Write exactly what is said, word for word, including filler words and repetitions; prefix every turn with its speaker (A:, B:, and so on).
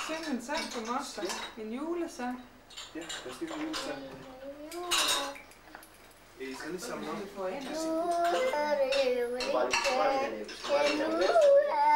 A: synge en sang på moster. En julesang.
B: Ja, lad os synge en julesang. I skal lige sammen op.
A: Vi får ind.
C: Bare lige, bare lige, bare lige.